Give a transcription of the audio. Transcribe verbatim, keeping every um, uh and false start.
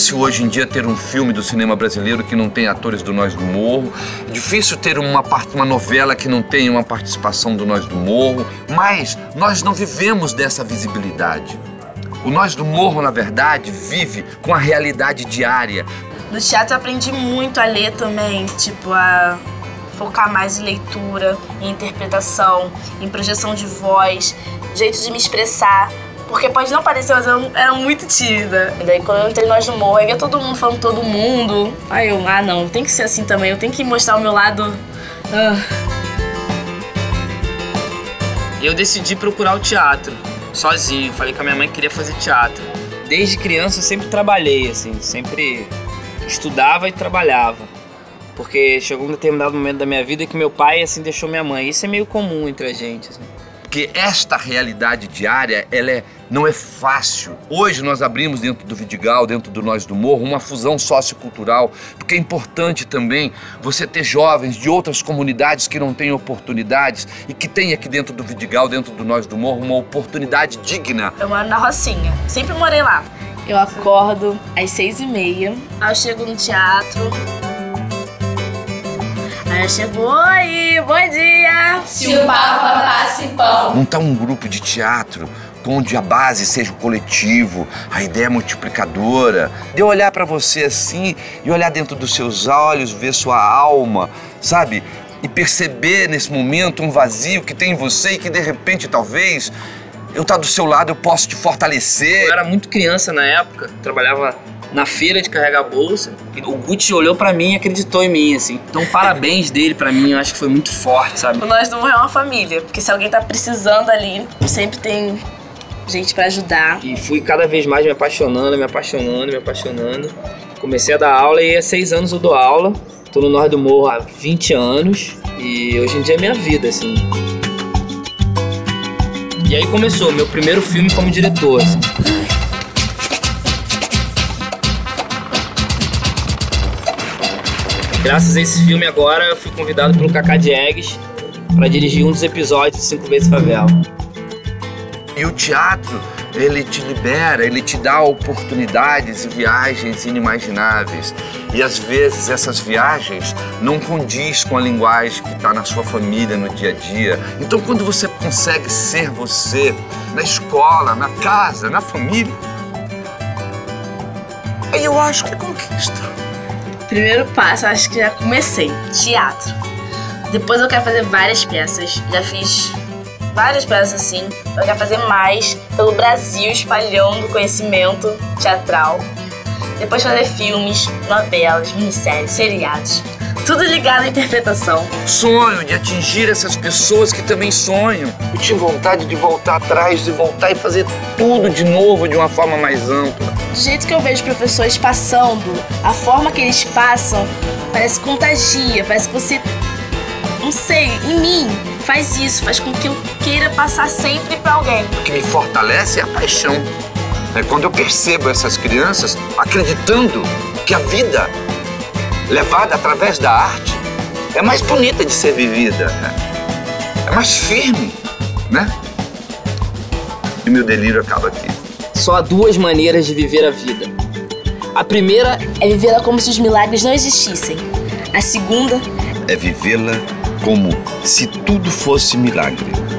difícil hoje em dia ter um filme do cinema brasileiro que não tenha atores do Nós do Morro. É difícil ter uma, uma novela que não tenha uma participação do Nós do Morro. Mas nós não vivemos dessa visibilidade. O Nós do Morro, na verdade, vive com a realidade diária. No teatro eu aprendi muito a ler também, tipo, a focar mais em leitura, em interpretação, em projeção de voz, jeito de me expressar. Porque pode não parecer, mas eu era muito tímida. E daí quando eu entrei no Nós do Morro, aí via todo mundo falando todo mundo. Aí eu, ah não, tem que ser assim também, eu tenho que mostrar o meu lado. Ah. Eu decidi procurar o teatro, sozinho. Falei com a minha mãe que queria fazer teatro. Desde criança eu sempre trabalhei, assim, sempre estudava e trabalhava. Porque chegou um determinado momento da minha vida que meu pai, assim, deixou minha mãe. Isso é meio comum entre a gente, assim. Porque esta realidade diária, ela é, não é fácil. Hoje nós abrimos dentro do Vidigal, dentro do Nós do Morro, uma fusão sociocultural, porque é importante também você ter jovens de outras comunidades que não têm oportunidades e que tem aqui dentro do Vidigal, dentro do Nós do Morro, uma oportunidade digna. Eu moro na Rocinha, sempre morei lá. Eu acordo às seis e meia, aí eu chego no teatro. Aí eu chego, oi, bom dia! Se o Papa passe pão. Montar um grupo de teatro onde a base seja o coletivo, a ideia multiplicadora. De eu olhar pra você assim e olhar dentro dos seus olhos, ver sua alma, sabe? E perceber nesse momento um vazio que tem em você e que de repente, talvez, eu estar do seu lado, eu posso te fortalecer. Eu era muito criança na época, trabalhava na feira de carregar bolsa. O Gucci olhou pra mim e acreditou em mim, assim. Então, parabéns dele pra mim, eu acho que foi muito forte, sabe? O Nós do Morro é uma família, porque se alguém tá precisando ali, sempre tem gente pra ajudar. E fui cada vez mais me apaixonando, me apaixonando, me apaixonando. Comecei a dar aula e há seis anos eu dou aula. Tô no Nós do Morro há vinte anos e hoje em dia é minha vida, assim. E aí começou meu primeiro filme como diretor, assim. Graças a esse filme agora, eu fui convidado pelo Cacá Diegues para dirigir um dos episódios de Cinco Vezes Favela. E o teatro, ele te libera, ele te dá oportunidades e viagens inimagináveis. E às vezes essas viagens não condiz com a linguagem que está na sua família, no dia a dia. Então quando você consegue ser você, na escola, na casa, na família, aí eu acho que é conquista. Primeiro passo, acho que já comecei, teatro. Depois eu quero fazer várias peças, já fiz várias peças assim. Eu quero fazer mais pelo Brasil, espalhando conhecimento teatral. Depois fazer filmes, novelas, minisséries, seriados. Tudo ligado à interpretação. Sonho de atingir essas pessoas que também sonham. Eu tinha vontade de voltar atrás, de voltar e fazer tudo de novo de uma forma mais ampla. Do jeito que eu vejo professores passando, a forma que eles passam parece que contagia, parece que você, não sei, em mim, faz isso, faz com que eu queira passar sempre pra alguém. O que me fortalece é a paixão. É quando eu percebo essas crianças acreditando que a vida levada através da arte é mais bonita de ser vivida, né? É mais firme, né? E meu delírio acaba aqui. Só há duas maneiras de viver a vida. A primeira é vivê-la como se os milagres não existissem. A segunda é vivê-la como se tudo fosse milagre.